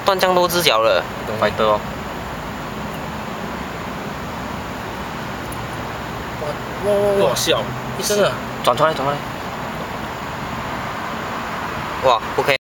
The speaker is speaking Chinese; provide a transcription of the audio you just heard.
断这样多只脚了，fighter 哦。 哇，笑，真的， 转出来，哇，不可以。